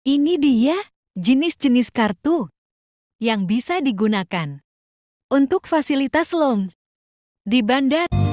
Ini dia jenis-jenis kartu yang bisa digunakan untuk fasilitas loan di bandara.